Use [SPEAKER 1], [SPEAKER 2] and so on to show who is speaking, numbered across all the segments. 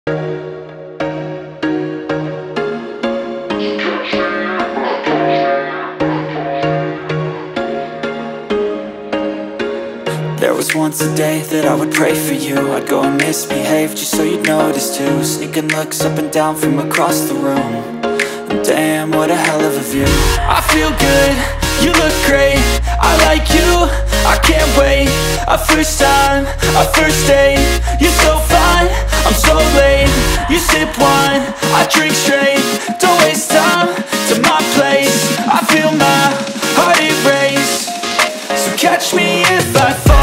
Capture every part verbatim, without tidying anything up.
[SPEAKER 1] There was once a day that I would pray for you. I'd go and misbehave just so you'd notice too. Sneaking looks up and down from across the room. And damn, what a hell of a view. I feel good, you look great, I like you, I can't wait. A first time, a first date. You're so fine, I'm so late. You sip wine, I drink straight. Don't waste time to my place. I feel my heart erase. So catch me if I fall.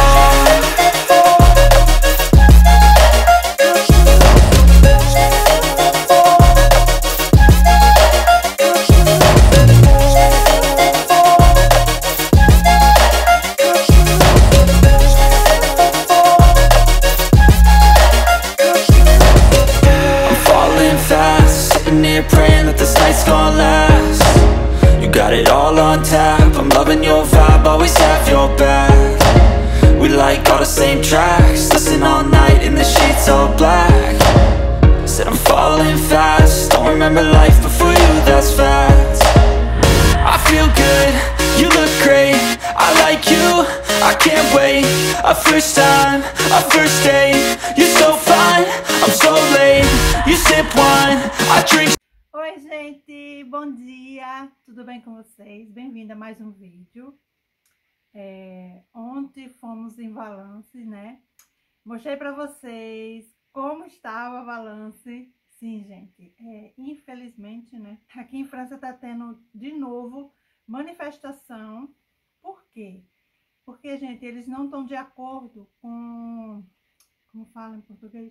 [SPEAKER 1] Praying that this night's gonna last. You got it all on tap, I'm loving your vibe, always have your back. We like all the same tracks, listen all night in the sheets all black. Said I'm falling fast, don't remember life before you, that's fact. I feel good, you look great, I like you, I can't wait. A first time, a first date. You're so fine, I'm so late. You sip wine, I drink.
[SPEAKER 2] Oi gente, bom dia, tudo bem com vocês? Bem-vindo a mais um vídeo. É, ontem fomos em Valence, né? Mostrei para vocês como estava Valence. Sim, gente, é, infelizmente, né? Aqui em França tá tendo de novo manifestação. Por quê? Porque, gente, eles não estão de acordo com... Como fala em português?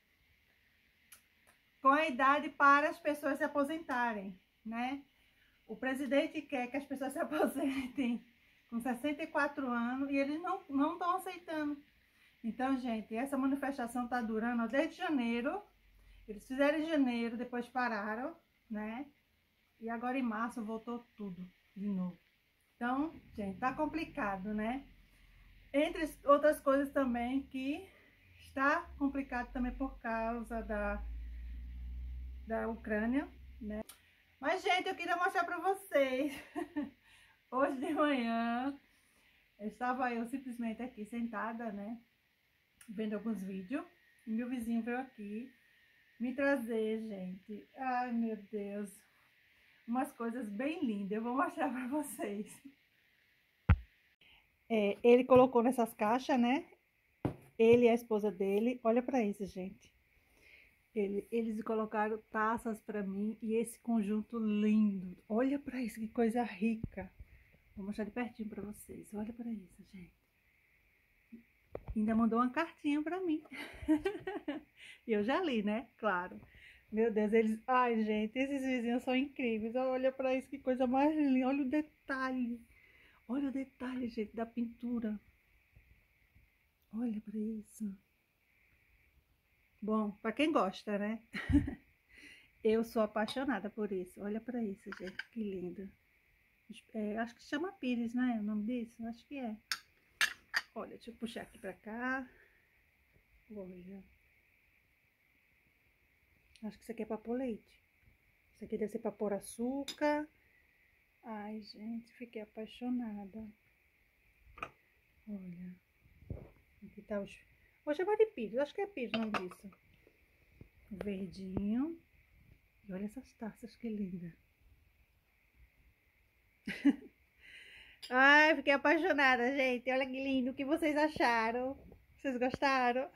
[SPEAKER 2] Com a idade para as pessoas se aposentarem, né? O presidente quer que as pessoas se aposentem com sessenta e quatro anos e eles não não estão aceitando. Então, gente, essa manifestação está durando desde janeiro. Eles fizeram em janeiro, depois pararam, né? E agora em março voltou tudo de novo. Então, gente, tá complicado, né? Entre outras coisas também que está complicado também por causa da da Ucrânia, né? Mas, gente, eu queria mostrar para vocês. Hoje de manhã, estava eu simplesmente aqui sentada, né? Vendo alguns vídeos. E meu vizinho veio aqui me trazer, gente. Ai, meu Deus. Umas coisas bem lindas. Eu vou mostrar para vocês. É, ele colocou nessas caixas, né? Ele e a esposa dele. Olha para isso, gente. Ele, eles colocaram taças para mim e esse conjunto lindo. Olha para isso, que coisa rica. Vou mostrar de pertinho para vocês. Olha para isso, gente. Ainda mandou uma cartinha para mim. E eu já li, né? Claro. Meu Deus, eles... Ai, gente, esses vizinhos são incríveis. Olha para isso, que coisa mais linda. Olha o detalhe. Olha o detalhe, gente, da pintura. Olha para isso. Bom, para quem gosta, né? Eu sou apaixonada por isso. Olha para isso, gente, que lindo. É, acho que chama pires, né? O nome disso? Acho que é. Olha, deixa eu puxar aqui para cá. Olha. Acho que isso aqui é para pôr leite. Isso aqui deve ser para pôr açúcar. Ai, gente, fiquei apaixonada. Olha. Aqui tá os... Vou chamar de pires, acho que é pires o nome disso. Verdinho. E olha essas taças, que linda. Ai, fiquei apaixonada, gente. Olha que lindo. O que vocês acharam? Vocês gostaram?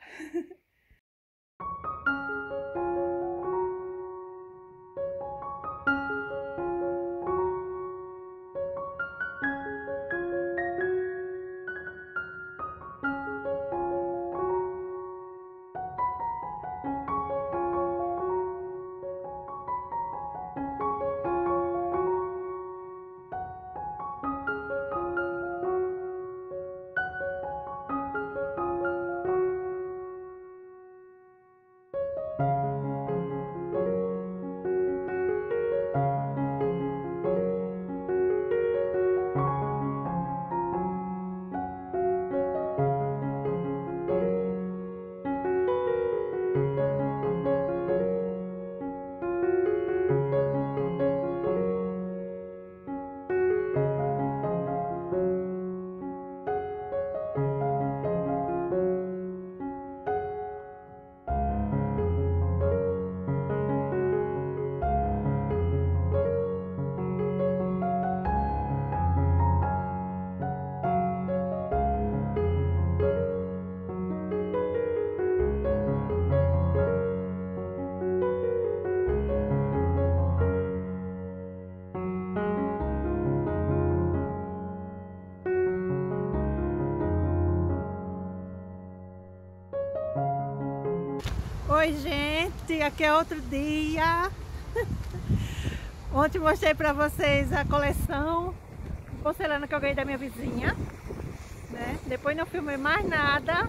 [SPEAKER 2] Oi, aqui é outro dia. Ontem mostrei pra vocês a coleção de porcelana que eu ganhei da minha vizinha, né? Depois não filmei mais nada.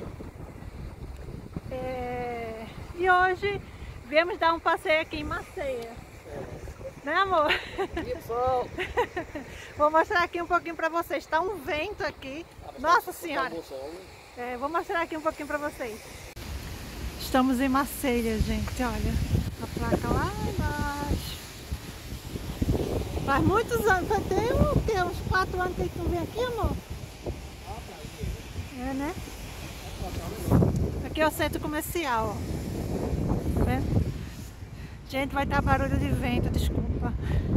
[SPEAKER 2] É... E hoje viemos dar um passeio aqui em Maceiia. Né, amor?
[SPEAKER 3] Isso.
[SPEAKER 2] Vou mostrar aqui um pouquinho pra vocês. Tá um vento aqui. Nossa Senhora! É, vou mostrar aqui um pouquinho pra vocês. Estamos em Maceiia, gente. Olha, a placa lá embaixo. Faz muitos anos. Vai ter o quê? Uns quatro anos que tu vem aqui, amor? É, né? Aqui é o centro comercial, ó. É. Gente, vai estar barulho de vento, desculpa.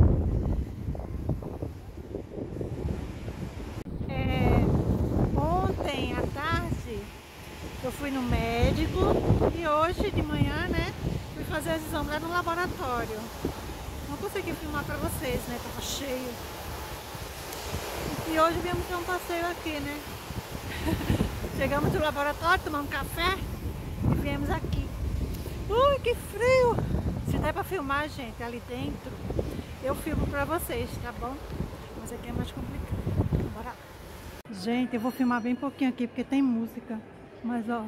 [SPEAKER 2] É, ontem à tarde eu fui no médico e hoje de manhã, né, fui fazer os exames lá no laboratório. Não consegui filmar pra vocês, né, tava cheio. E hoje viemos ter um passeio aqui, né. Chegamos no laboratório, tomamos café e viemos aqui. Ui, que frio! Se der pra filmar, gente, ali dentro, eu filmo pra vocês, tá bom? Mas aqui é mais complicado. Bora lá. Gente, eu vou filmar bem pouquinho aqui, porque tem música. Mas, ó...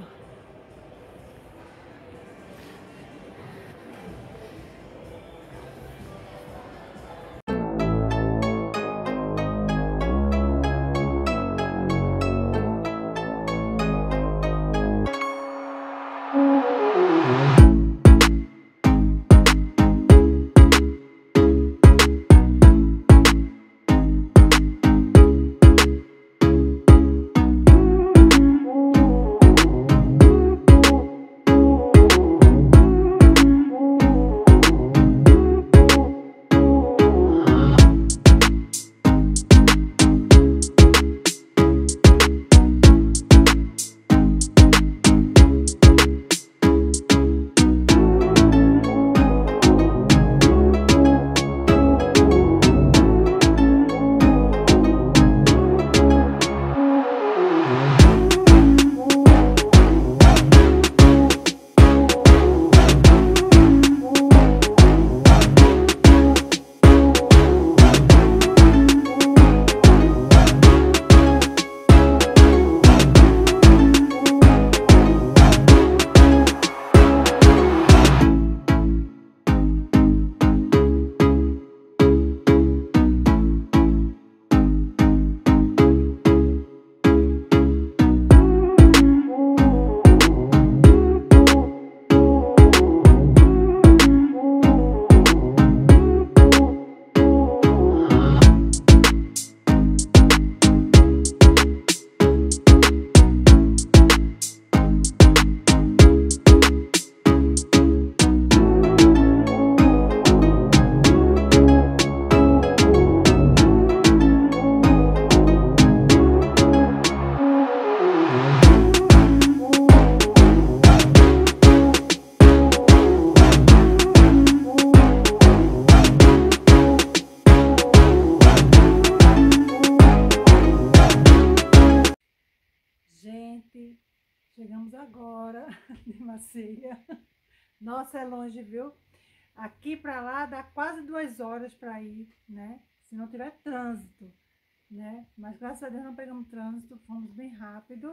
[SPEAKER 2] Gente, chegamos agora de Maceiia. Nossa, é longe, viu? Aqui pra lá dá quase duas horas pra ir, né? Se não tiver trânsito, né? Mas graças a Deus não pegamos trânsito, fomos bem rápido.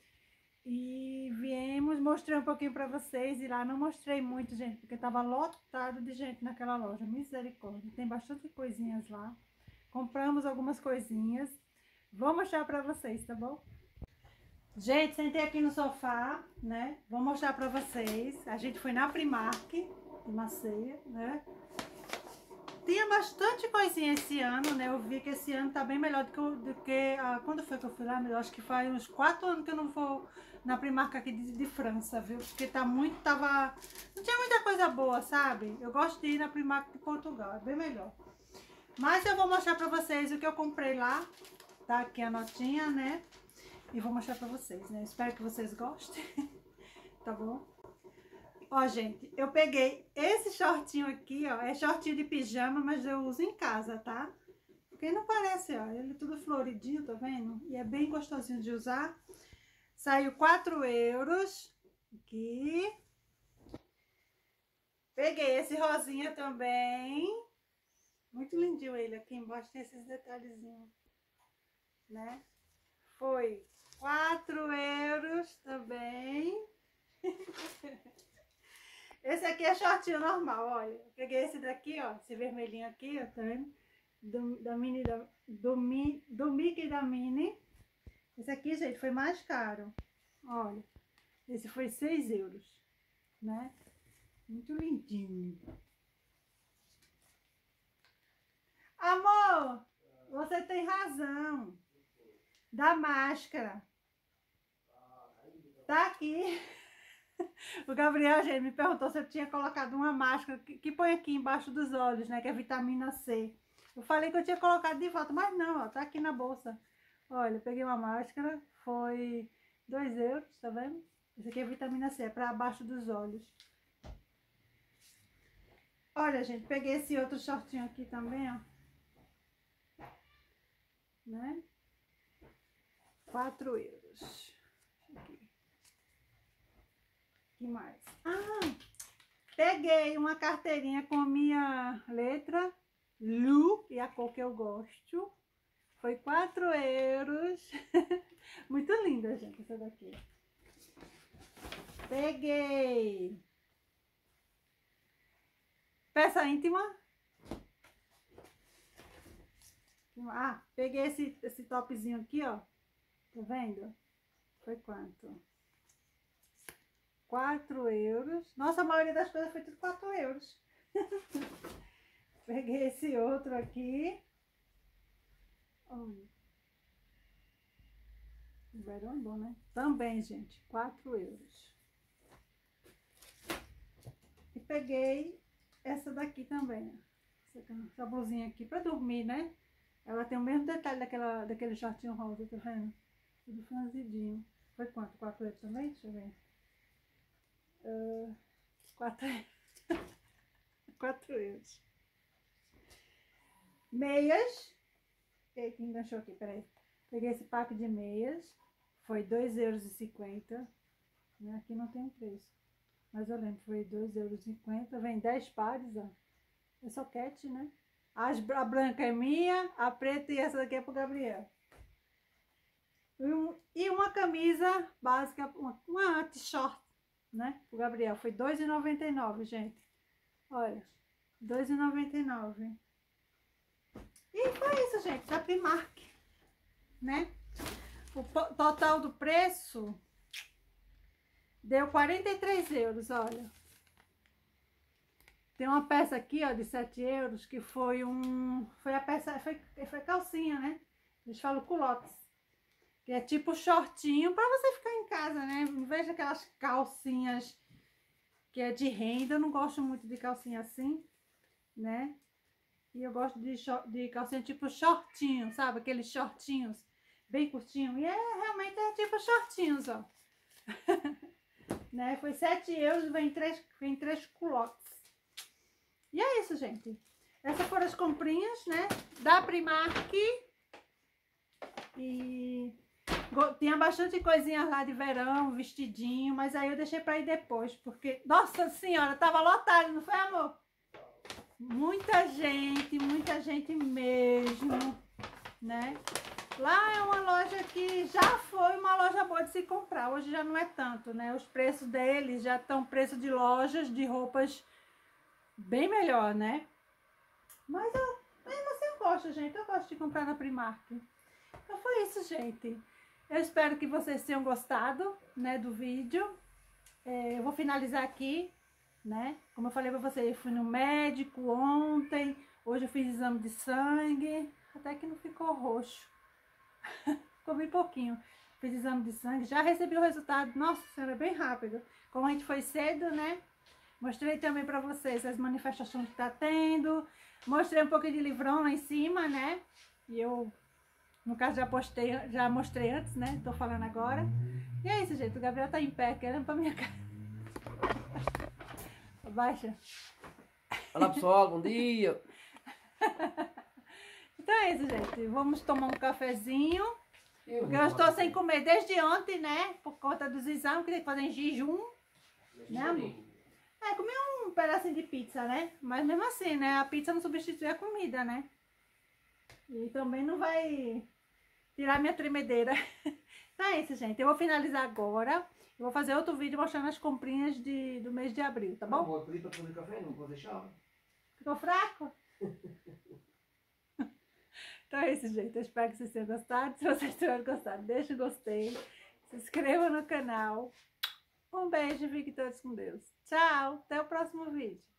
[SPEAKER 2] E viemos, mostrei um pouquinho pra vocês. E lá não mostrei muito, gente, porque tava lotado de gente naquela loja. Misericórdia, tem bastante coisinhas lá. Compramos algumas coisinhas. Vou mostrar pra vocês, tá bom? Gente, sentei aqui no sofá, né? Vou mostrar pra vocês. A gente foi na Primark de Maceiia, né? Tinha bastante coisinha esse ano, né? Eu vi que esse ano tá bem melhor do que... Do que ah, quando foi que eu fui lá? Eu acho que faz uns quatro anos que eu não vou na Primark aqui de, de França, viu? Porque tá muito... Tava... Não tinha muita coisa boa, sabe? Eu gosto de ir na Primark de Portugal, é bem melhor. Mas eu vou mostrar pra vocês o que eu comprei lá. Tá aqui a notinha, né? E vou mostrar pra vocês, né? Espero que vocês gostem. Tá bom? Ó, gente, eu peguei esse shortinho aqui, ó. É shortinho de pijama, mas eu uso em casa, tá? Porque não parece, ó. Ele é tudo floridinho, tá vendo? E é bem gostosinho de usar. Saiu quatro euros. Aqui. Peguei esse rosinha também. Muito lindinho ele. Aqui embaixo tem esses detalhezinhos, né? Foi quatro euros também. Esse aqui é shortinho normal, olha. Eu peguei esse daqui, ó. Esse vermelhinho aqui, ó, tá vendo? Do, da mini, da, do, mi, do Mickey da Mini. Esse aqui, gente, foi mais caro. Olha. Esse foi seis euros, né? Muito lindinho. Amor, você tem razão. Da máscara. Tá aqui. O Gabriel, gente, me perguntou se eu tinha colocado uma máscara que, que põe aqui embaixo dos olhos, né? Que é vitamina C. Eu falei que eu tinha colocado de volta, mas não, ó, tá aqui na bolsa. Olha, eu peguei uma máscara, foi dois euros, tá vendo? Esse aqui é vitamina C, é pra abaixo dos olhos. Olha, gente, peguei esse outro shortinho aqui também, ó. Né? quatro euros. Aqui. Que mais? Ah, peguei uma carteirinha com a minha letra Lu e a cor que eu gosto. Foi quatro euros. Muito linda, gente, essa daqui. Peguei peça íntima. Ah, peguei esse, esse topzinho aqui, ó. Tá vendo? Foi quanto? quatro euros. Nossa, a maioria das coisas foi tudo quatro euros. Peguei esse outro aqui. Olha. O verão é bom, né? Também, gente, quatro euros. E peguei essa daqui também, ó. Essa, essa blusinha aqui pra dormir, né? Ela tem o mesmo detalhe daquela, daquele shortinho rosa, tá vendo? Tudo franzidinho. Foi quanto? quatro euros também? Deixa eu ver. Uh, quatro euros. Meias. Eita, enganchou aqui, peraí. Peguei esse pack de meias. Foi dois euros e cinquenta. Né? Aqui não tem um preço. Mas eu lembro, foi dois euros e cinquenta. Vem dez pares, ó. É soquete, né? As, a branca é minha, a preta e essa daqui é pro Gabriel. E, um, e uma camisa básica, uma, uma t-shirt, né? Pro Gabriel. Foi dois reais e noventa e nove, gente. Olha, dois reais e noventa e nove. E foi isso, gente, da Primark, né? O total do preço deu quarenta e três euros, olha. Tem uma peça aqui, ó, de sete euros, que foi um... Foi a peça... Foi, foi calcinha, né? Eles falam culottes. Que é tipo shortinho pra você ficar em casa, né? Em vez daquelas calcinhas que é de renda. Eu não gosto muito de calcinha assim, né? E eu gosto de, de calcinha tipo shortinho, sabe? Aqueles shortinhos bem curtinho. E é, realmente é tipo shortinhos, ó. Né? Foi sete euros, vem três, vem três culottes. E é isso, gente. Essas foram as comprinhas, né? Da Primark. E tinha bastante coisinhas lá de verão, vestidinho. Mas aí eu deixei pra ir depois. Porque, nossa senhora, tava lotado, não foi, amor? Muita gente, muita gente mesmo, né? Lá é uma loja que já foi uma loja boa de se comprar. Hoje já não é tanto, né? Os preços deles já estão preço de lojas de roupas bem melhor, né? Mas eu, mesmo assim eu gosto, gente. Eu gosto de comprar na Primark. Então foi isso, gente. Eu espero que vocês tenham gostado, né, do vídeo. É, eu vou finalizar aqui, né? Como eu falei pra vocês, eu fui no médico ontem. Hoje eu fiz exame de sangue. Até que não ficou roxo. Ficou bem pouquinho. Fiz exame de sangue. Já recebi o resultado. Nossa senhora, bem rápido. Como a gente foi cedo, né? Mostrei também pra vocês as manifestações que tá tendo. Mostrei um pouquinho de livrão lá em cima, né? E eu, no caso, já postei, já mostrei antes, né? Tô falando agora. E é isso, gente. O Gabriel tá em pé, querendo pra minha cara. Abaixa.
[SPEAKER 3] Olá, pessoal. Bom dia.
[SPEAKER 2] Então é isso, gente. Vamos tomar um cafezinho. Eu porque eu estou sem comer desde ontem, né? Por conta dos exames, que tem que fazer em jejum. Né, amor? É, comi um pedacinho de pizza, né? Mas mesmo assim, né? A pizza não substitui a comida, né? E também não vai tirar minha tremedeira. Então é isso, gente. Eu vou finalizar agora. Eu vou fazer outro vídeo mostrando as comprinhas de, do mês de abril, tá bom?
[SPEAKER 3] Não vou pedir pra tomar café, não vou deixar.
[SPEAKER 2] Ficou fraco? Então é isso, gente. Eu espero que vocês tenham gostado. Se vocês tiverem gostado, deixa o gostei. Se inscreva no canal. Um beijo e fiquem todos com Deus. Tchau. Até o próximo vídeo.